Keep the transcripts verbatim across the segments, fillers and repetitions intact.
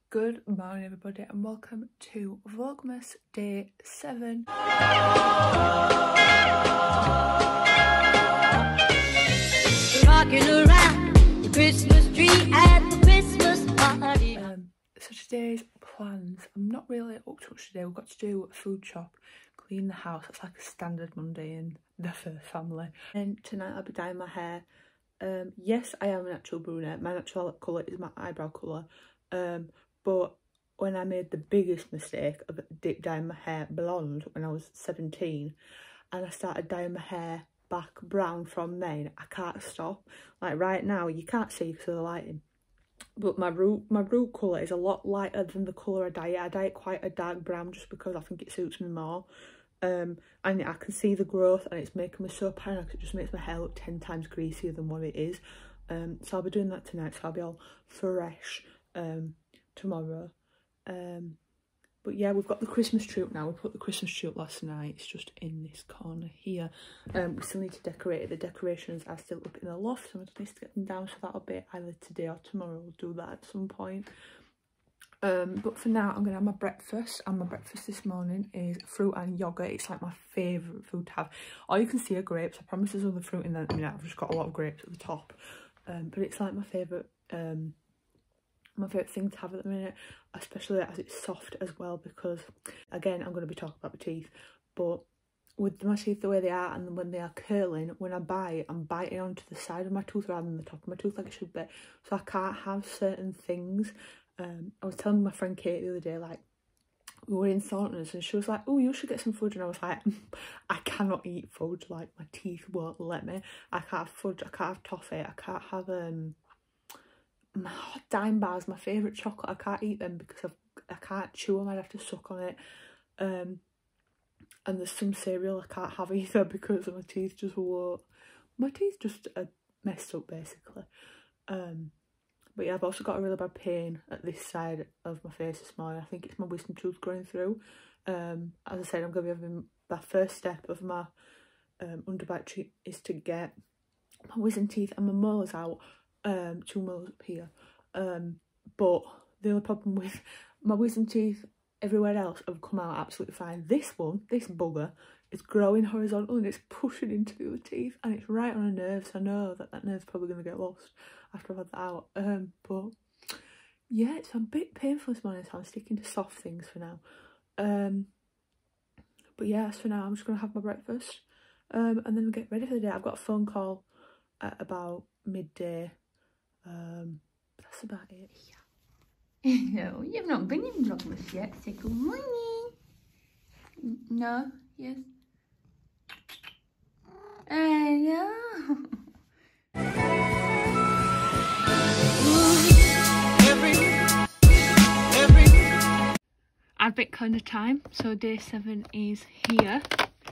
Good morning everybody and welcome to Vlogmas day seven. Rocking around the Christmas tree at the Christmas party. Um, so today's plans, I'm not really up to much today. We've got to do a food shop, clean the house. It's like a standard Monday in the first family. And tonight I'll be dyeing my hair. Um, yes, I am a natural brunette. My natural colour is my eyebrow colour. Um, but when I made the biggest mistake of deep dyeing my hair blonde when I was seventeen, and I started dyeing my hair back brown from then, I can't stop. Like right now, you can't see because of the lighting, but my root my root colour is a lot lighter than the colour I dye it. I dye it quite a dark brown just because I think it suits me more. Um, and I can see the growth, and it's making me so paranoid because it just makes my hair look ten times greasier than what it is. Um, so I'll be doing that tonight, so I'll be all fresh um, tomorrow. Um, but yeah, we've got the Christmas tree up now. We put the Christmas tree up last night. It's just in this corner here. Um, we still need to decorate it. The decorations are still up in the loft, so I just need to get them down. So that'll be either today or tomorrow. We'll do that at some point. Um, but for now, I'm going to have my breakfast. And my breakfast this morning is fruit and yoghurt. It's like my favourite food to have. All you can see are grapes. I promise there's other fruit in there. I mean, I've just got a lot of grapes at the top. Um, but it's like my favourite... Um, my favourite thing to have at the minute, especially as it's soft as well, because again I'm going to be talking about my teeth, but with my teeth the way they are and when they are curling, when I bite, I'm biting onto the side of my tooth rather than the top of my tooth like it should be, so I can't have certain things. um I was telling my friend Kate the other day, like, we were in Thornton's and she was like, oh, you should get some fudge, and I was like, I cannot eat fudge, like my teeth won't let me. I can't have fudge, I can't have toffee, I can't have um my dime bars, my favourite chocolate. I can't eat them because I've, I can't chew them. I'd have to suck on it. Um, and there's some cereal I can't have either because my teeth just won't. My teeth just are messed up basically. Um, but yeah, I've also got a really bad pain at this side of my face this morning. I think it's my wisdom tooth growing through. Um, as I said, I'm going to be having my first step of my um, underbite treat is to get my wisdom teeth and my molars out. Um, two molars up here, um, but the only problem with my wisdom teeth everywhere else have come out absolutely fine. This one, this bugger, is growing horizontal and it's pushing into the other teeth, and it's right on a nerve, so I know that that nerve's probably going to get lost after I've had that out. Um, but yeah, it's a bit painful this morning, so I'm sticking to soft things for now. Um, but yeah, as for now, I'm just going to have my breakfast um, and then get ready for the day. I've got a phone call at about midday. Um, that's about it. Hello, you've not been in Vlogmas yet. Say good morning. No, yes. Hello. Advent kind of time, so day seven is here.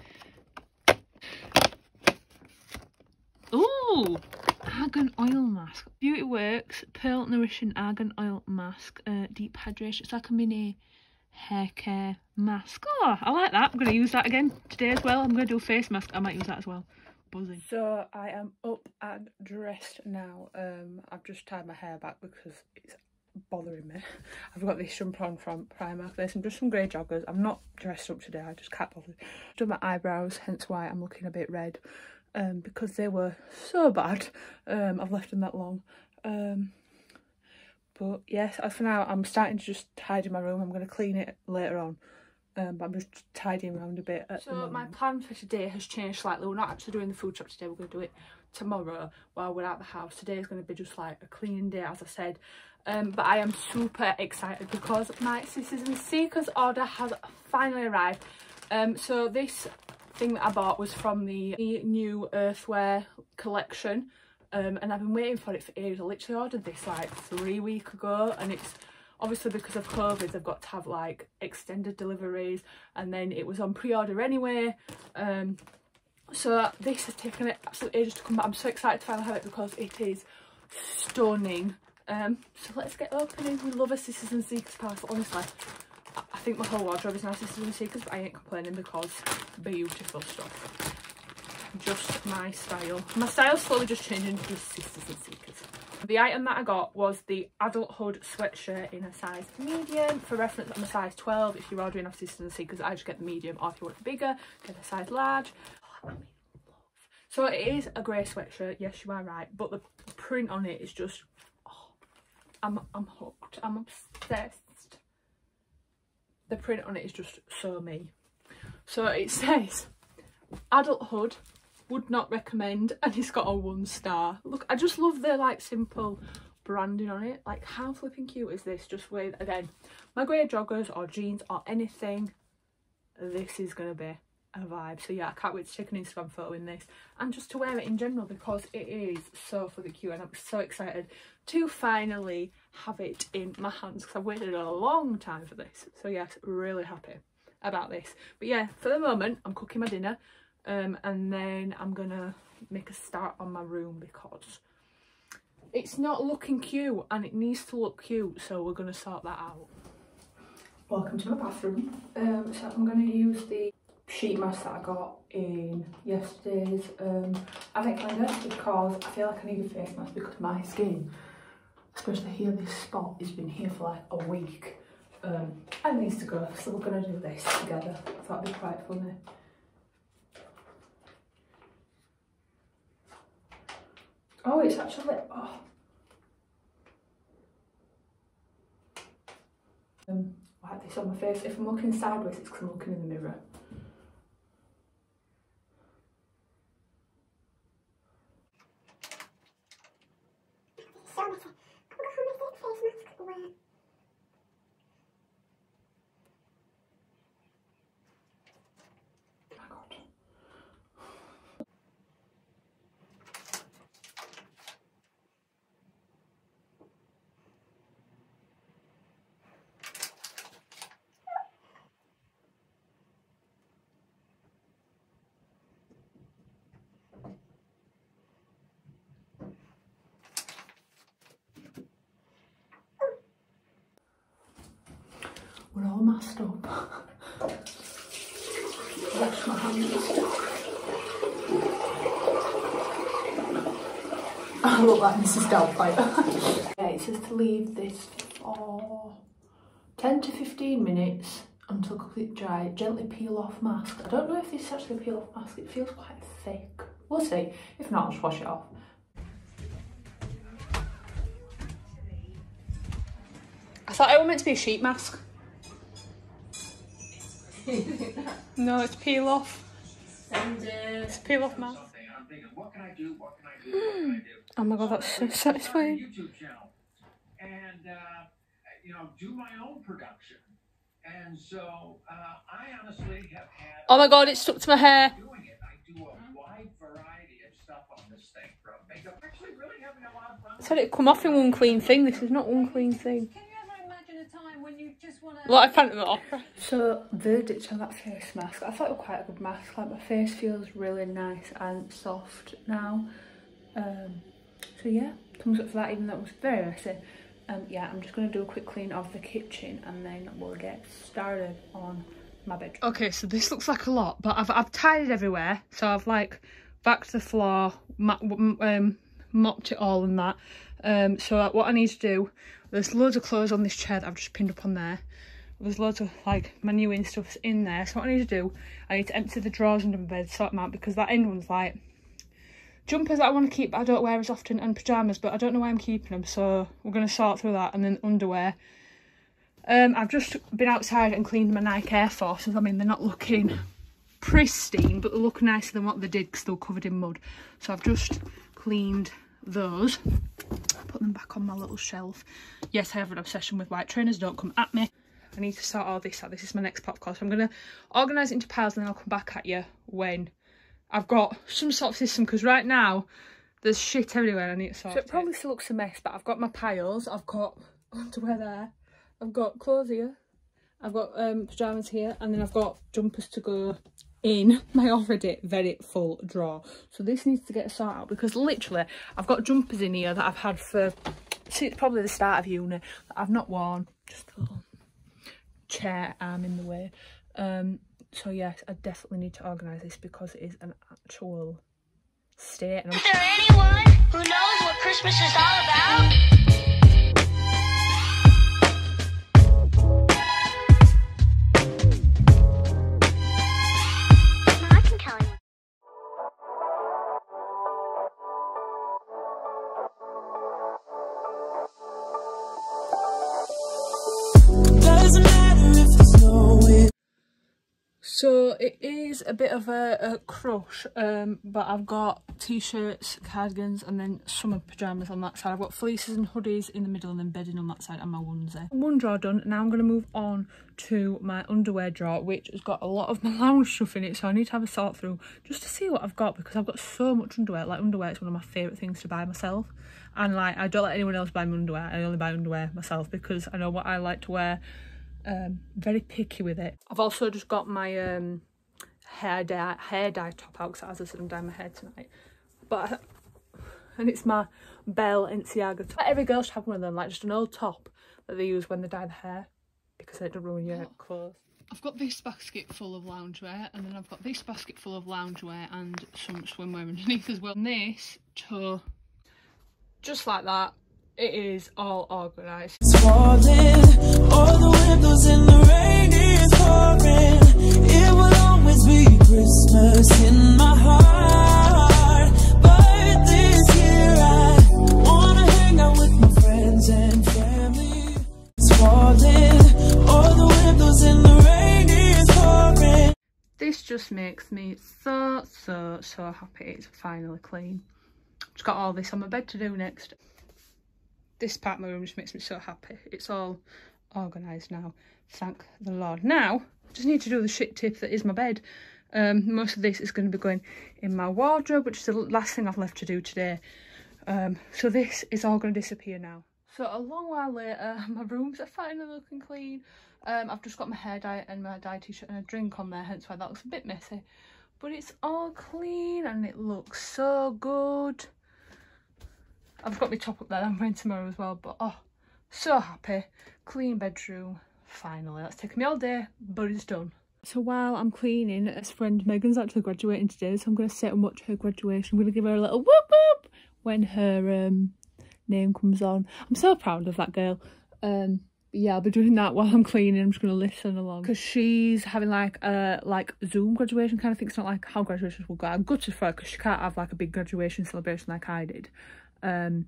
Ooh! Argan oil mask. Beauty Works Pearl Nourishing Argan Oil Mask. Uh, deep hydration. It's like a mini hair care mask. Oh, I like that. I'm going to use that again today as well. I'm going to do a face mask. I might use that as well. Buzzing. So I am up and dressed now. Um, I've just tied my hair back because it's bothering me. I've got this jumper on from Primark. There's some, just some grey joggers. I'm not dressed up today. I just can't bother. I've done my eyebrows, hence why I'm looking a bit red. Um, because they were so bad. um, I've left them that long. Um, but yes, for now I'm starting to just tidy my room. I'm going to clean it later on, um, but I'm just tidying around a bit at the moment. So my plan for today has changed slightly. We're not actually doing the food shop today, we're going to do it tomorrow while we're out the house. Today is going to be just like a cleaning day, as I said. Um, but I am super excited because my Sisters and Seekers order has finally arrived. Um, so this thing that I bought was from the new Earthwear collection, um, and I've been waiting for it for ages. I literally ordered this like three weeks ago, and it's obviously because of COVID they've got to have like extended deliveries, and then it was on pre-order anyway. Um, so this has taken it absolutely ages to come back. I'm so excited to finally have it because it is stunning. Um, so let's get opening. We love a Sisters and Seekers parcel, honestly. I think my whole wardrobe is now Sisters and Seekers, but I ain't complaining because beautiful stuff. Just my style. My style's slowly just changing to Sisters and Seekers. The item that I got was the adulthood sweatshirt in a size medium. For reference, I'm a size twelve. If you're ordering off Sisters and Seekers, I just get the medium, or if you want it bigger, get a size large. Oh, I'm in love. So it is a grey sweatshirt, yes, you are right, but the print on it is just, oh, I'm, I'm hooked, I'm obsessed. The print on it is just so me. So it says, adulthood, would not recommend, and it's got a one star. Look, I just love the like simple branding on it. Like, how flipping cute is this? Just with, again, my grey joggers or jeans or anything, this is gonna be a vibe. So yeah, I can't wait to take an Instagram photo in this and just to wear it in general, because it is so flipping cute, and I'm so excited to finally have it in my hands, because I've waited a long time for this. So yes, really happy about this. But yeah, for the moment I'm cooking my dinner. Um, and then I'm gonna make a start on my room, because it's not looking cute and it needs to look cute, so we're gonna sort that out. Welcome to my bathroom. Um, so I'm gonna use the sheet mask that I got in yesterday's um, advent calendar, because I feel like I need a face mask, because my skin, especially here, this spot, has been here for like a week um, and it needs to go, so we're gonna do this together. I thought it'd be quite funny. Oh, it's actually, oh. Um, like this on my face. If I'm looking sideways, it's because I'm looking in the mirror. We're all masked up. Wash my hands. I look like Missus Doubtfire. Yeah, it says to leave this for ten to fifteen minutes until completely dry. Gently peel off mask. I don't know if this is actually a peel off mask. It feels quite thick. We'll see. If not, I'll just wash it off. I thought it was meant to be a sheet mask. No, it's peel off. And, uh, it's peel off mask. Mm. Oh my god, that's so satisfying. And uh, you know, do my own production. And so uh, I honestly have had. Oh my god, it stuck to my hair. Doing it, I do a wide variety of stuff on this thing, from makeup. Actually, really having a lot of fun. I said it'd come off in one clean thing. This is not one clean thing. time when you just want to... Like Phantom Opera. So, verdict on that face mask. I thought it was quite a good mask. Like, my face feels really nice and soft now. Um, so yeah, thumbs up for that, even though it was very messy. Um, yeah, I'm just going to do a quick clean of the kitchen and then we'll get started on my bedroom. Okay, so this looks like a lot, but I've, I've tidied everywhere. So I've like backed the floor, um, mopped it all and that. Um, so what I need to do, there's loads of clothes on this chair that I've just pinned up on there. There's loads of like my new in stuff in there. So what I need to do, I need to empty the drawers under my bed, sort them out, because that end one's like jumpers that I want to keep but I don't wear as often, and pyjamas, but I don't know why I'm keeping them, so we're going to sort through that. And then underwear. Um, I've just been outside and cleaned my Nike Air Forces. I mean, they're not looking pristine, but they look nicer than what they did because they were covered in mud. So I've just cleaned those, put them back on my little shelf. Yes, I have an obsession with white trainers, don't come at me. I need to sort all this out. This is my next popcorn, so I'm going to organise it into piles and then I'll come back at you when I've got some sort of system, because right now there's shit everywhere and I need to sort it. So it probably still looks a mess, but I've got my piles. I've got underwear there, I've got clothes here, I've got um, pyjamas here, and then I've got jumpers to go in my already very full drawer. So this needs to get sorted out, because literally I've got jumpers in here that I've had for since probably the start of uni that I've not worn. Just a little chair arm in the way. Um, so yes, I definitely need to organise this because it is an actual state. And Is there anyone who knows what Christmas is all about? I can tell you. Doesn't matter if there's no way. So it is a bit of a, a crush, um, but I've got t-shirts, cardigans, and then summer pyjamas on that side. I've got fleeces and hoodies in the middle, and then bedding on that side, and my onesie. One drawer done. Now I'm going to move on to my underwear drawer, which has got a lot of my lounge stuff in it, so I need to have a sort through just to see what I've got, because I've got so much underwear. Like, underwear is one of my favourite things to buy myself, and like, I don't let anyone else buy my underwear. I only buy underwear myself because I know what I like to wear. Um, very picky with it. I've also just got my um, hair dye hair dye top out, because as I said, I'm dyeing my hair tonight. But I, and it's my Belle Balenciaga top. Every girl should have one of them, like just an old top that they use when they dye the hair, because they don't ruin your oh. clothes. I've got this basket full of loungewear, and then I've got this basket full of loungewear and some swimwear underneath as well. And this to just like that. It is all organised. It's falling, all the windows in the rain is pouring. It will always be Christmas in my heart. But this year I wanna hang out with my friends and family. It's falling, all the windows in the rain is pouring. This just makes me so, so, so happy. It's finally clean. Just got all this on my bed to do next. This part of my room just makes me so happy. It's all organised now, thank the Lord. Now, I just need to do the shit tip that is my bed. Um, most of this is going to be going in my wardrobe, which is the last thing I've left to do today. Um, so this is all going to disappear now. So a long while later, my rooms are finally looking clean. Um, I've just got my hair dye and my dye t-shirt and a drink on there, hence why that looks a bit messy. But it's all clean and it looks so good. I've got my top up there I'm wearing tomorrow as well, but oh, so happy. Clean bedroom, finally. That's taken me all day, but it's done. So while I'm cleaning, his friend Megan's actually graduating today, so I'm going to sit and watch her graduation. I'm going to give her a little whoop whoop when her um, name comes on. I'm so proud of that girl. Um, yeah, I'll be doing that while I'm cleaning. I'm just going to listen along, because she's having like a like Zoom graduation kind of thing. It's not like how graduations will go. I'm gutted for her because she can't have like a big graduation celebration like I did. Um,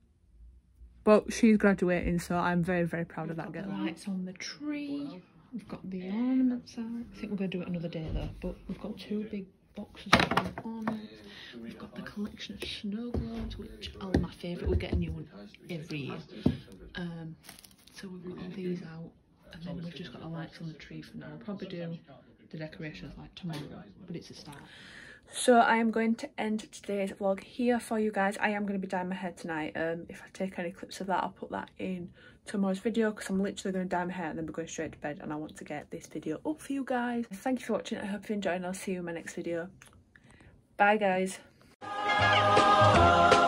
but she's graduating, so I'm very, very proud of that girl. Lights on the tree. We've got the ornaments out. I think we're going to do it another day though, but we've got two big boxes of ornaments. We've got the collection of snow globes, which are my favourite. We get a new one every year. Um, so we've got all these out, and then we've just got the lights on the tree for now. I'll probably do the decorations like tomorrow, but it's a start. So I am going to end today's vlog here for you guys. I am going to be dyeing my hair tonight. Um, if I take any clips of that, I'll put that in tomorrow's video, because I'm literally going to dye my hair and then be going straight to bed, and I want to get this video up for you guys. Thank you for watching. I hope you enjoyed, and I'll see you in my next video. Bye guys.